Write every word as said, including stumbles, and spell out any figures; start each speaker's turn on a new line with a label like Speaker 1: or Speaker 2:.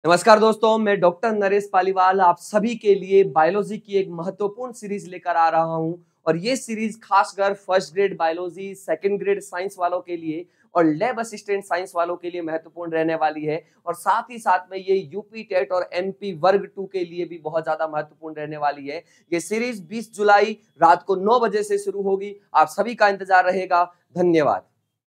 Speaker 1: नमस्कार दोस्तों, मैं डॉक्टर नरेश पालीवाल आप सभी के लिए बायोलॉजी की एक महत्वपूर्ण सीरीज लेकर आ रहा हूं और ये सीरीज खासकर first grade biology, second grade science वालों के लिए और लैब असिस्टेंट साइंस वालों के लिए महत्वपूर्ण रहने वाली है और साथ ही साथ में ये यूपी टेट और एमपी वर्ग टू के लिए भी बहुत ज्यादा महत्वपूर्ण रहने वाली है। ये सीरीज बीस जुलाई रात को नौ बजे से शुरू होगी। आप सभी का इंतजार रहेगा। धन्यवाद।